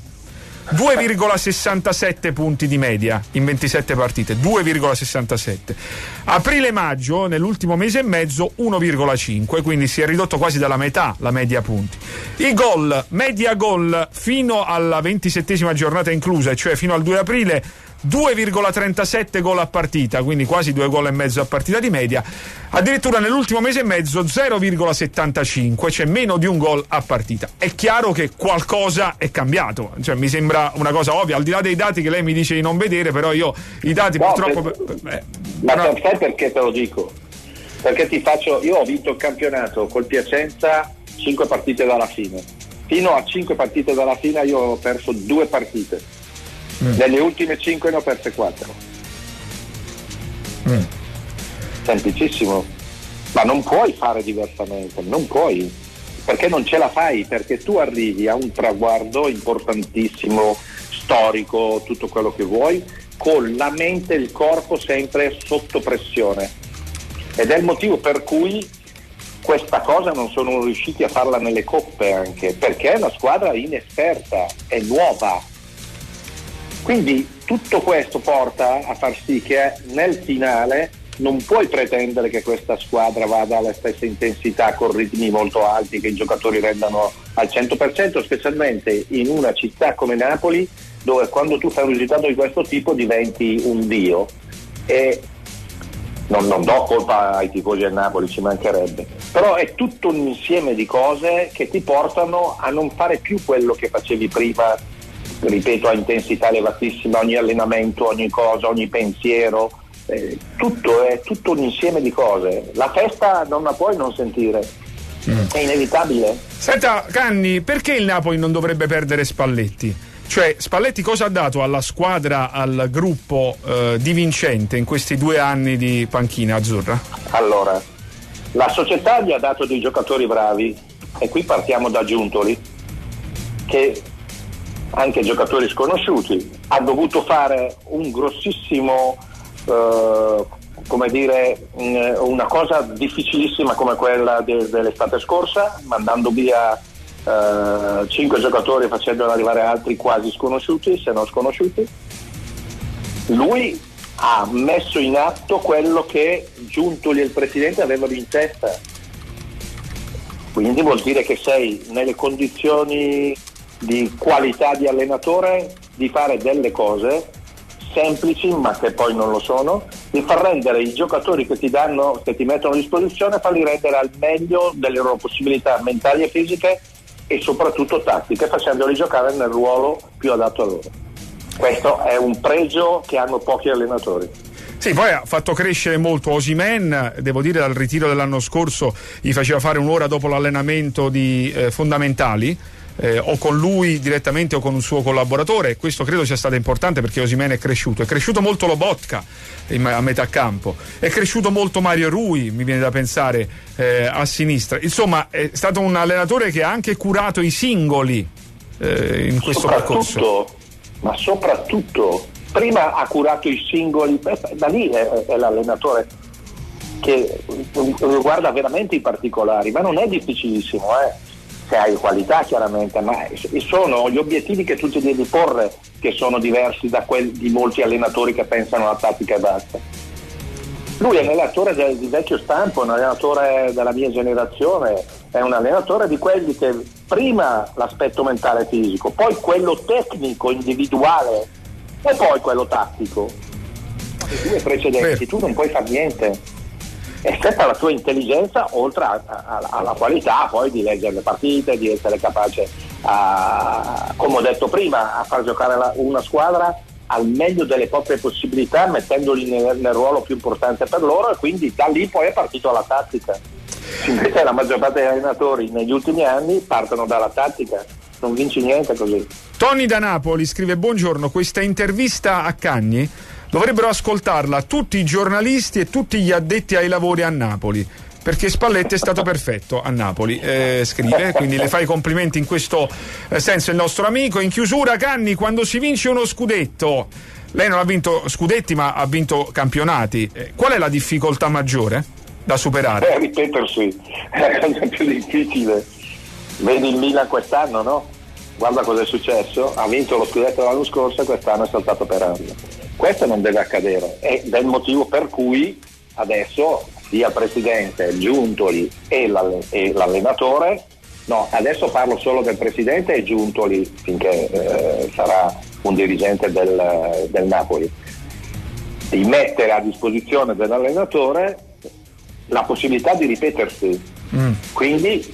S1: 2,67 punti di media in 27 partite, 2,67. Aprile-maggio, nell'ultimo mese e mezzo, 1,5, quindi si è ridotto quasi dalla metà la media punti. I gol, media gol fino alla 27esima giornata inclusa, cioè fino al 2 aprile, 2,37 gol a partita, quindi quasi 2 gol e mezzo a partita di media. Addirittura nell'ultimo mese e mezzo 0,75, cioè meno di un gol a partita. È chiaro che qualcosa è cambiato, cioè mi sembra una cosa ovvia, al di là dei dati che lei mi dice di non vedere, però io i dati purtroppo
S5: ma sai perché te lo dico? Perché io ho vinto il campionato col Piacenza 5 partite dalla fine. Fino a 5 partite dalla fine io ho perso 2 partite. Nelle ultime 5 ne ho perse 4. Semplicissimo. Ma non puoi fare diversamente, non puoi, perché non ce la fai, perché tu arrivi a un traguardo importantissimo, storico, tutto quello che vuoi, con la mente e il corpo sempre sotto pressione. Ed è il motivo per cui questa cosa non sono riusciti a farla nelle coppe, anche perché è una squadra inesperta, è nuova. Quindi tutto questo porta a far sì che nel finale non puoi pretendere che questa squadra vada alla stessa intensità con ritmi molto alti, che i giocatori rendano al 100%, specialmente in una città come Napoli, dove quando tu fai un risultato di questo tipo diventi un dio. E non do colpa ai tifosi del Napoli, ci mancherebbe, però è tutto un insieme di cose che ti portano a non fare più quello che facevi prima, ripeto, a intensità elevatissima, ogni allenamento, ogni cosa, ogni pensiero, tutto è tutto un insieme di cose. La festa non la puoi non sentire, È inevitabile.
S1: Senta Canni, perché il Napoli non dovrebbe perdere Spalletti? Cioè, Spalletti cosa ha dato alla squadra, al gruppo di vincente in questi 2 anni di panchina azzurra?
S5: Allora, la società gli ha dato dei giocatori bravi, e qui partiamo da Giuntoli, che anche giocatori sconosciuti, ha dovuto fare un grossissimo, una cosa difficilissima come quella dell'estate scorsa, mandando via 5 giocatori, facendone arrivare altri quasi sconosciuti, se non sconosciuti. Lui ha messo in atto quello che Giuntoli e il presidente avevano in testa, quindi vuol dire che sei nelle condizioni di qualità di allenatore di fare delle cose semplici, ma che poi non lo sono, di far rendere i giocatori che ti mettono a disposizione, farli rendere al meglio delle loro possibilità mentali e fisiche e soprattutto tattiche, facendoli giocare nel ruolo più adatto a loro. Questo è un pregio che hanno pochi allenatori.
S1: Sì, poi ha fatto crescere molto Osimhen, devo dire dal ritiro dell'anno scorso gli faceva fare un'ora dopo l'allenamento di fondamentali, o con lui direttamente o con un suo collaboratore. Questo credo sia stato importante perché Osimhen è cresciuto molto Lobotka a metà campo, è cresciuto molto Mario Rui, mi viene da pensare, a sinistra. Insomma, è stato un allenatore che ha anche curato i singoli in questo percorso.
S5: Ma soprattutto prima ha curato i singoli, da lì è l'allenatore che guarda veramente i particolari, ma non è difficilissimo, se hai qualità chiaramente, ma sono gli obiettivi che tu ti devi porre che sono diversi da quelli di molti allenatori che pensano alla tattica e basta. Lui è un allenatore di vecchio stampo, un allenatore della mia generazione, è un allenatore di quelli che prima l'aspetto mentale e fisico, poi quello tecnico, individuale e poi quello tattico. I 2 precedenti tu non puoi fare niente, eccetto la tua intelligenza, oltre alla qualità poi di leggere le partite, di essere capace come ho detto prima, a far giocare una squadra al meglio delle proprie possibilità, mettendoli nel ruolo più importante per loro, e quindi da lì poi è partito la tattica. Invece la maggior parte degli allenatori negli ultimi anni partono dalla tattica, non vinci niente così.
S1: Tony da Napoli scrive: buongiorno, questa intervista a Cagni dovrebbero ascoltarla tutti i giornalisti e tutti gli addetti ai lavori a Napoli, perché Spalletti è stato perfetto a Napoli, scrive, quindi le fa i complimenti in questo senso il nostro amico. In chiusura, Canni, quando si vince uno scudetto, lei non ha vinto scudetti ma ha vinto campionati, qual è la difficoltà maggiore da superare?
S5: Ripetersi è la cosa più difficile. Vedi il Milan quest'anno, no? Guarda cosa è successo, ha vinto lo scudetto l'anno scorso e quest'anno è saltato per aria. Questo non deve accadere, ed è il motivo per cui adesso sia il presidente, Giuntoli e l'allenatore, no, adesso parlo solo del presidente e Giuntoli finché sarà un dirigente del Napoli, di mettere a disposizione dell'allenatore la possibilità di ripetersi. Quindi,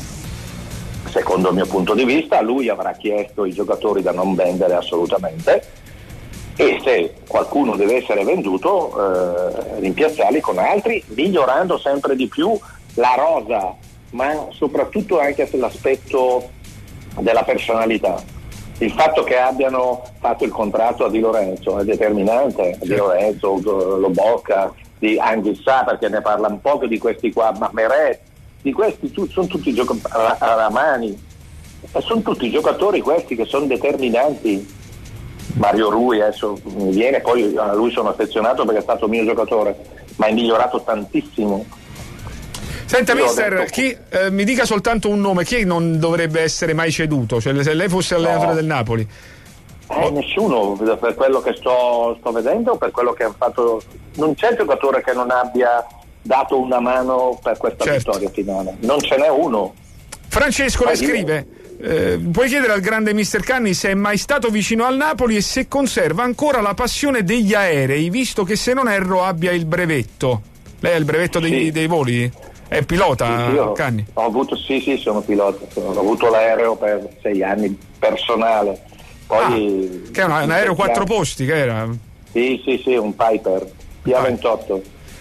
S5: secondo il mio punto di vista, lui avrà chiesto i giocatori da non vendere assolutamente, e se qualcuno deve essere venduto rimpiazzarli con altri, migliorando sempre di più la rosa, ma soprattutto anche sull'aspetto della personalità. Il fatto che abbiano fatto il contratto a Di Lorenzo è determinante, Di Lorenzo, Lobotka, di Anghissà, perché ne parla un po' di questi qua, ma Meret, di questi sono tutti giocatori, Ramani, sono tutti giocatori questi che sono determinanti. Mario Rui adesso mi viene, poi a lui sono affezionato perché è stato mio giocatore, ma è migliorato tantissimo.
S1: Senta mister, mi dica soltanto un nome, chi non dovrebbe essere mai ceduto, cioè se lei fosse allenatore del Napoli?
S5: Nessuno, per quello che sto vedendo, per quello che hanno fatto, non c'è giocatore che non abbia dato una mano per questa vittoria finale, non ce n'è uno.
S1: Francesco le scrive: puoi chiedere al grande mister Canni se è mai stato vicino al Napoli e se conserva ancora la passione degli aerei, visto che, se non erro, abbia il brevetto. Lei ha il brevetto dei voli? È pilota, Canni?
S5: Ho avuto, sono pilota, ho avuto l'aereo per 6 anni personale. Poi
S1: che è un aereo 4 posti che era?
S5: Sì, un Piper PA28.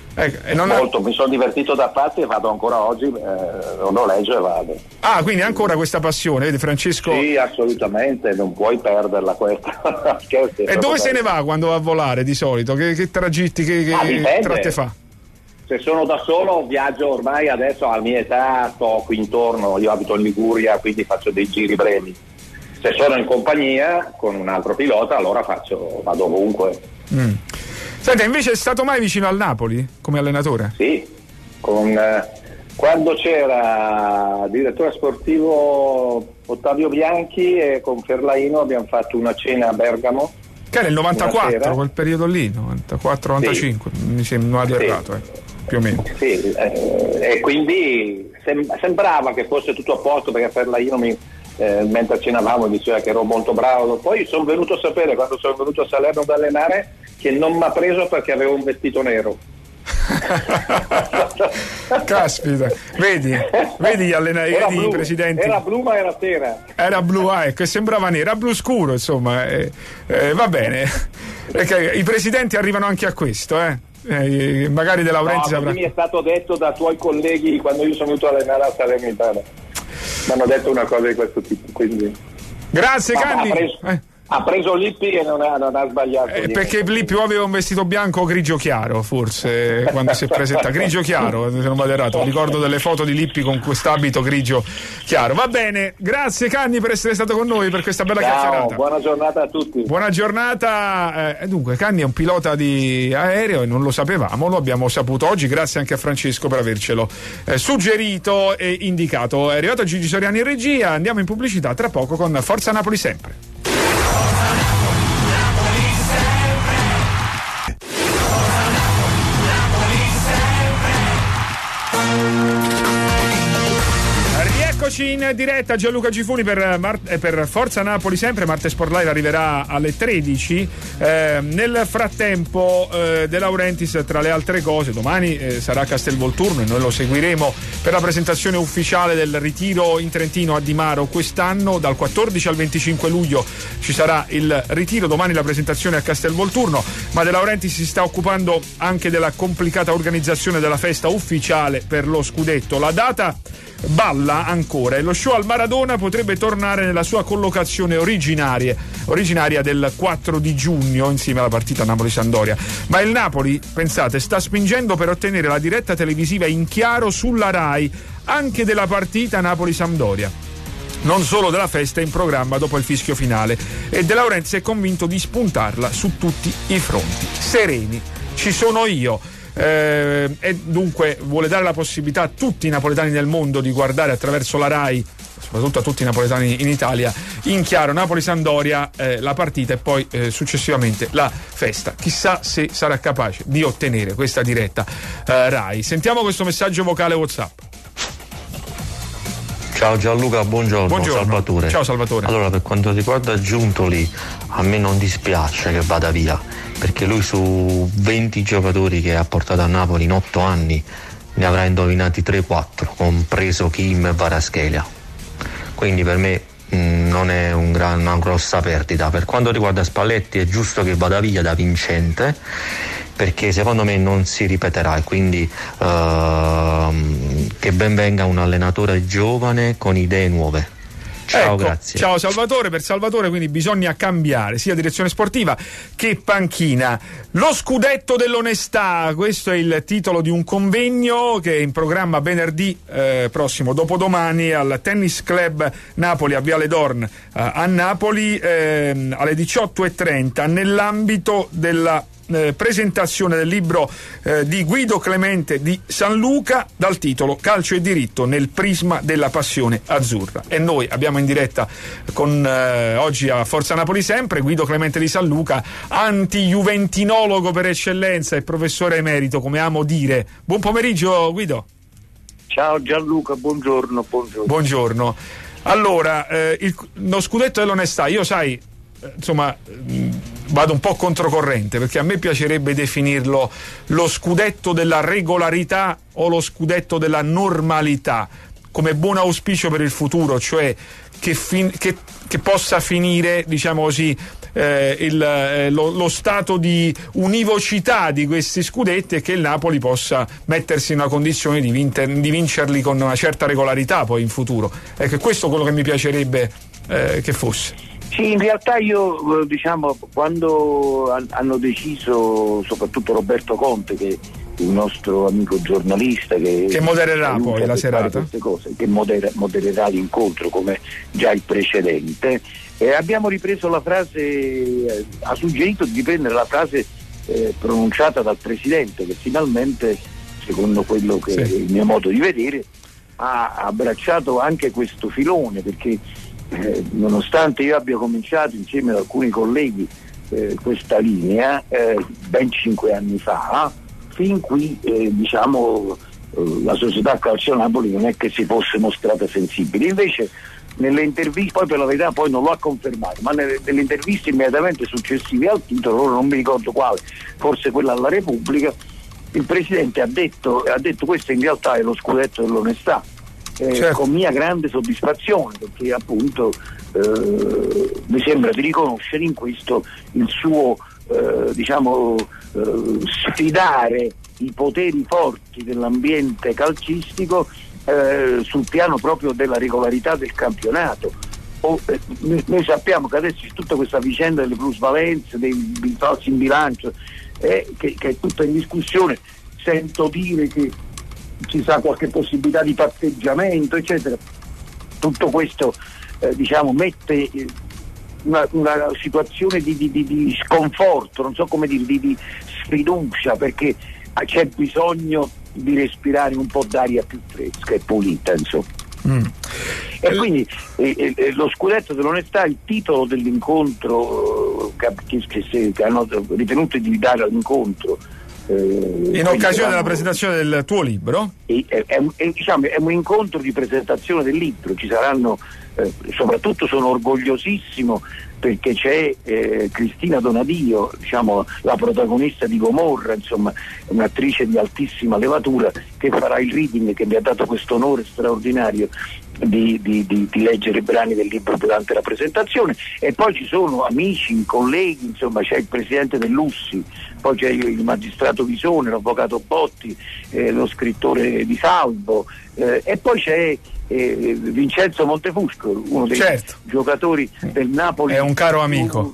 S5: Molto, mi sono divertito da pazzi e vado ancora oggi, lo noleggio e vado.
S1: Ah, quindi ancora questa passione, vedi Francesco?
S5: Sì, assolutamente, non puoi perderla questa. Scherzi,
S1: e dove se ne va quando va a volare di solito? Che tragitti, che tratte fa?
S5: Se sono da solo viaggio ormai adesso alla mia età, sto qui intorno, io abito in Liguria, quindi faccio dei giri brevi. Se sono in compagnia con un altro pilota allora vado ovunque.
S1: Senta, invece è stato mai vicino al Napoli come allenatore?
S5: Sì, quando c'era direttore sportivo Ottavio Bianchi e con Ferlaino abbiamo fatto una cena a Bergamo.
S1: Che era il 94, quel periodo lì, 94-95, sì. Mi sembra errato, più o meno.
S5: Sì, e quindi sembrava che fosse tutto a posto perché Ferlaino mentre cenavamo diceva che ero molto bravo. Poi sono venuto a sapere, quando sono venuto a Salerno ad allenare, che non mi ha preso perché avevo un vestito nero.
S1: Caspita, vedi gli allenatori, i presidenti.
S5: Era blu ma era sera.
S1: Era blu, ecco, sembrava nero, era blu scuro, insomma. Va bene. Perché i presidenti arrivano anche a questo, magari De Laurentiis avrà.
S5: Mi è stato detto da tuoi colleghi quando io sono venuto a allenare a Salernitana. Mi hanno detto una cosa di questo tipo, quindi.
S1: Grazie Candy.
S5: Ha preso Lippi e non ha sbagliato.
S1: Perché Lippi aveva un vestito bianco o grigio chiaro, forse, quando si è presentato. Grigio chiaro, se non vado errato. Ricordo delle foto di Lippi con quest'abito grigio chiaro. Va bene, grazie Canni per essere stato con noi, per questa bella chiacchierata.
S5: Buona giornata a tutti.
S1: Buona giornata. Dunque, Canni è un pilota di aereo e non lo sapevamo, lo abbiamo saputo oggi, grazie anche a Francesco per avercelo suggerito e indicato. È arrivato Gigi Soriani in regia, andiamo in pubblicità tra poco con Forza Napoli sempre. Eccoci in diretta, Gianluca Gifuni per Forza Napoli sempre. Marte Sport Live arriverà alle 13. Nel frattempo De Laurentiis, tra le altre cose, domani sarà a Castelvolturno e noi lo seguiremo per la presentazione ufficiale del ritiro in Trentino a Di Maro quest'anno. Dal 14 al 25 luglio ci sarà il ritiro, domani la presentazione a Castelvolturno, ma De Laurentiis si sta occupando anche della complicata organizzazione della festa ufficiale per lo scudetto. La data balla ancora e lo show al Maradona potrebbe tornare nella sua collocazione originaria del 4 di giugno insieme alla partita Napoli-Sampdoria, ma il Napoli, pensate, sta spingendo per ottenere la diretta televisiva in chiaro sulla Rai anche della partita Napoli-Sampdoria, non solo della festa in programma dopo il fischio finale, e De Laurentiis è convinto di spuntarla su tutti i fronti. Sereni, ci sono io. E dunque vuole dare la possibilità a tutti i napoletani del mondo di guardare attraverso la Rai, soprattutto a tutti i napoletani in Italia, in chiaro Napoli-Sampdoria, la partita e poi successivamente la festa. Chissà se sarà capace di ottenere questa diretta Rai. Sentiamo questo messaggio vocale WhatsApp.
S6: Ciao Gianluca, buongiorno. Salvatore.
S1: Ciao Salvatore.
S6: Allora, per quanto riguarda Giuntoli, a me non dispiace che vada via, perché lui su 20 giocatori che ha portato a Napoli in 8 anni ne avrà indovinati 3-4, compreso Kim e Kvaratskhelia. Quindi per me non è una grossa perdita. Per quanto riguarda Spalletti, è giusto che vada via da vincente, perché secondo me non si ripeterà, e quindi che ben venga un allenatore giovane con idee nuove. Ciao, grazie.
S1: Ciao Salvatore. Per Salvatore quindi bisogna cambiare sia direzione sportiva che panchina. Lo scudetto dell'onestà, questo è il titolo di un convegno che è in programma venerdì prossimo, dopodomani, al Tennis Club Napoli a Viale d'Orn a Napoli alle 18:30 nell'ambito della presentazione del libro di Guido Clemente di San Luca dal titolo Calcio e diritto nel prisma della passione azzurra. E noi abbiamo in diretta con oggi a Forza Napoli sempre Guido Clemente di San Luca, anti-juventinologo per eccellenza e professore emerito, come amo dire. Buon pomeriggio Guido.
S7: Ciao Gianluca, buongiorno.
S1: Buongiorno. Allora, lo scudetto dell'onestà, io sai, insomma, vado un po' controcorrente, perché a me piacerebbe definirlo lo scudetto della regolarità o lo scudetto della normalità, come buon auspicio per il futuro, cioè che possa finire, diciamo così, lo stato di univocità di questi scudetti e che il Napoli possa mettersi in una condizione di vincerli con una certa regolarità poi in futuro. Ecco, questo è quello che mi piacerebbe che fosse.
S7: Sì, in realtà io quando hanno deciso, soprattutto Roberto Conte, che il nostro amico giornalista che modererà
S1: poi la serata,
S7: queste cose, che modererà l'incontro come già il precedente, abbiamo ripreso la frase, ha suggerito di riprendere la frase pronunciata dal Presidente, che finalmente, secondo quello che è il mio modo di vedere, ha abbracciato anche questo filone, perché nonostante io abbia cominciato insieme ad alcuni colleghi questa linea ben 5 anni fa, fin qui la società Calcio Napoli non è che si fosse mostrata sensibile. Invece nelle interviste, poi per la verità poi non lo ha confermato, ma nelle interviste immediatamente successive al titolo, non mi ricordo quale, forse quella alla Repubblica, il Presidente ha detto questo in realtà è lo scudetto dell'onestà. Certo. Con mia grande soddisfazione, perché appunto mi sembra di riconoscere in questo il suo sfidare i poteri forti dell'ambiente calcistico sul piano proprio della regolarità del campionato. Noi sappiamo che adesso c'è tutta questa vicenda delle plusvalenze, dei falsi in bilancio, che è tutta in discussione. Sento dire che ci sarà qualche possibilità di patteggiamento, eccetera. Tutto questo mette una situazione di sconforto, non so come dire, di sfiducia, perché c'è bisogno di respirare un po' d'aria più fresca e pulita, insomma. E quindi lo scudetto dell'onestà, il titolo dell'incontro che hanno ritenuto di dare all'incontro
S1: in occasione della presentazione del tuo libro?
S7: È un incontro di presentazione del libro. Ci saranno, soprattutto sono orgogliosissimo perché c'è Cristina Donadio, la protagonista di Gomorra, insomma un'attrice di altissima levatura, che farà il reading, che mi ha dato questo onore straordinario di leggere i brani del libro durante la presentazione. E poi ci sono amici, colleghi, insomma c'è il presidente dell'Ussi, poi c'è il magistrato Visone, l'avvocato Botti, lo scrittore Di Salvo, e poi c'è Vincenzo Montefusco, uno dei giocatori del Napoli.
S1: È un caro amico,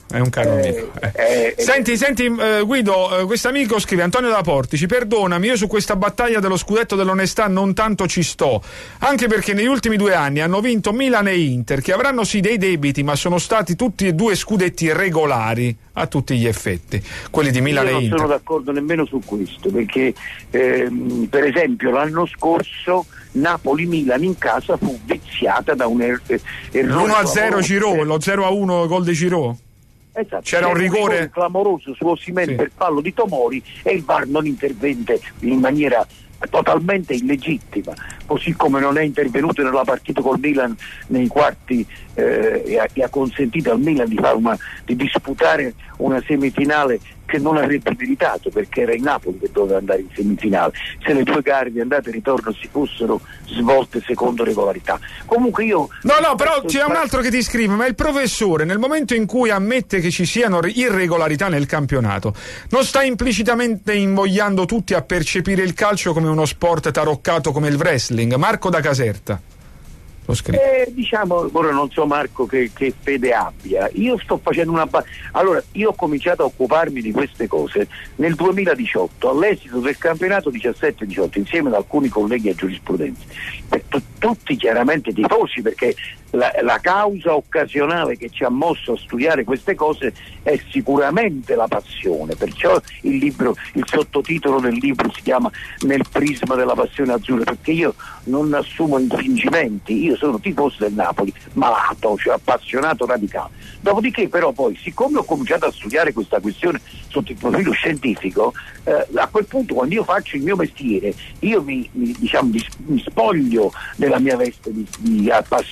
S1: Senti Guido, questo amico scrive: Antonio da Portici, perdonami, io su questa battaglia dello scudetto dell'onestà non tanto ci sto, anche perché negli ultimi 2 anni hanno vinto Milan e Inter, che avranno sì dei debiti, ma sono stati tutti e 2 scudetti regolari a tutti gli effetti, quelli di Milan e Inter.
S7: Non sono d'accordo nemmeno su questo, perché per esempio l'anno scorso Napoli-Milan in casa fu viziata da un errore.
S1: L'1-0 Giroud, lo 0-1 gol di Giroud.
S7: Esatto.
S1: C'era un rigore
S7: clamoroso su Osimhen per fallo di Tomori e il VAR non intervenne in maniera totalmente illegittima, così come non è intervenuto nella partita col Milan nei quarti e ha consentito al Milan di disputare una semifinale che non avrebbe meritato, perché era il Napoli che doveva andare in semifinale se le 2 gare di andata e ritorno si fossero svolte secondo regolarità. Comunque io
S1: però c'è un altro che ti scrive: ma il professore, nel momento in cui ammette che ci siano irregolarità nel campionato, non sta implicitamente invogliando tutti a percepire il calcio come uno sport taroccato come il wrestling? Marco da Caserta lo scrive.
S7: Ora non so Marco che fede abbia. Io sto facendo allora io ho cominciato a occuparmi di queste cose nel 2018, all'esito del campionato 17-18, insieme ad alcuni colleghi a giurisprudenza, tutti chiaramente tifosi, perché la causa occasionale che ci ha mosso a studiare queste cose è sicuramente la passione, perciò il sottotitolo del libro si chiama Nel prisma della passione azzurra, perché io non assumo infingimenti, io sono tifoso del Napoli, malato, cioè appassionato radicale. Dopodiché però poi, siccome ho cominciato a studiare questa questione sotto il profilo scientifico, a quel punto, quando io faccio il mio mestiere, io mi spoglio della mia veste di appassionato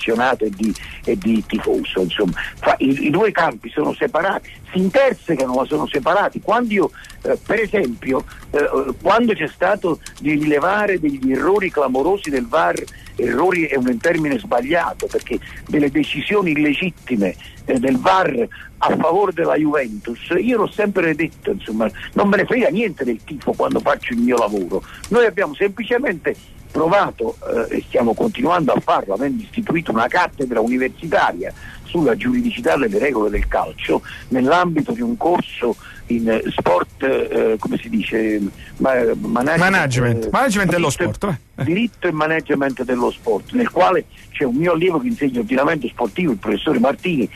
S7: e di tifoso, insomma. I due campi sono separati, si intersecano ma sono separati. Quando io per esempio quando c'è stato di rilevare degli errori clamorosi del VAR, errori è un termine sbagliato, perché delle decisioni illegittime del VAR a favore della Juventus, io l'ho sempre detto, insomma, non me ne frega niente del tifo quando faccio il mio lavoro. Noi abbiamo semplicemente provato e stiamo continuando a farlo, avendo istituito una cattedra universitaria sulla giuridicità delle regole del calcio nell'ambito di un corso in sport, come si dice,
S1: management dello sport,
S7: diritto e management dello sport, nel quale c'è un mio allievo che insegna ordinamento sportivo, il professore Martini,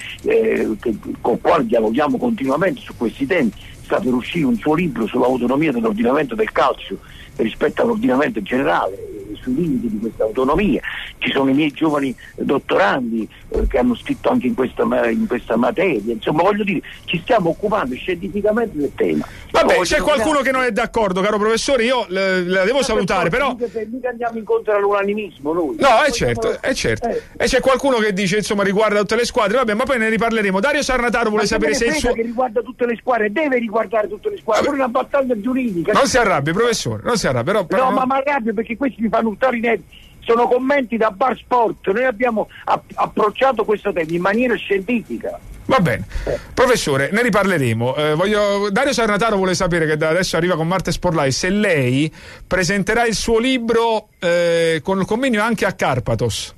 S7: con il quale dialoghiamo continuamente su questi temi. Sta per uscire un suo libro sull'autonomia dell'ordinamento del calcio rispetto all'ordinamento generale, sui limiti di questa autonomia. Ci sono i miei giovani dottorandi che hanno scritto anche in questa materia, insomma, voglio dire, ci stiamo occupando scientificamente del tema.
S1: Vabbè, c'è qualcuno che non è d'accordo, caro professore, io la devo salutare, però
S7: mica andiamo incontro all'unanimismo noi.
S1: No, è certo. E c'è qualcuno che dice, insomma, riguarda tutte le squadre, vabbè, ma poi ne riparleremo. Dario Sarnataro vuole sapere se il suo...
S7: che riguarda tutte le squadre, deve riguardare tutte le squadre, pure una battaglia giuridica.
S1: Non si arrabbi, professore, non si arrabbi, però...
S7: No, ma arrabbio perché questi mi fanno urtare i nervi. Sono commenti da Bar Sport, noi abbiamo approcciato questo tema in maniera scientifica.
S1: Va bene, professore, ne riparleremo. Dario Sarnataro vuole sapere, che da adesso arriva con Marte Sporlai, se lei presenterà il suo libro con il convegno anche a Carpathos.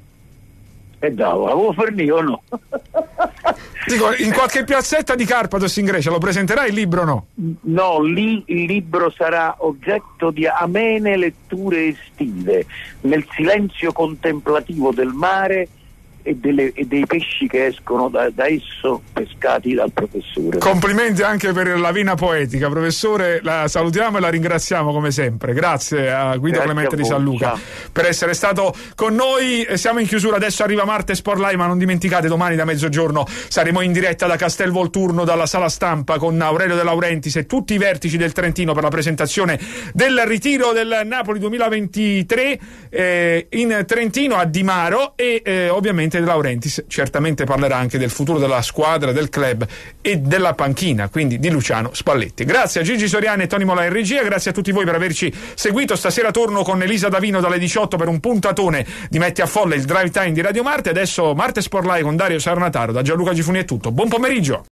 S7: L'avevo fornito o no?
S1: Dico, in qualche piazzetta di Carpathos in Grecia lo presenterai il libro o no?
S7: No, lì il libro sarà oggetto di amene letture estive, nel silenzio contemplativo del mare e dei pesci che escono da esso, pescati dal professore.
S1: Complimenti anche per la vena poetica, professore, la salutiamo e la ringraziamo come sempre. Grazie a Guido Clemente di San Luca per essere stato con noi. Siamo in chiusura, adesso arriva Marte Sporlai, ma non dimenticate, domani da mezzogiorno saremo in diretta da Castel Volturno, dalla sala stampa, con Aurelio De Laurentiis e tutti i vertici del Trentino per la presentazione del ritiro del Napoli 2023 in Trentino a Di Maro, e ovviamente De Laurentiis certamente parlerà anche del futuro della squadra, del club e della panchina, quindi di Luciano Spalletti. Grazie a Gigi Soriani e Tony Mola in regia, grazie a tutti voi per averci seguito. Stasera torno con Elisa Davino dalle 18 per un puntatone di Metti a Folle, il drive time di Radio Marte. Adesso Marte Sporlai con Dario Sarnataro. Da Gianluca Gifuni è tutto, buon pomeriggio.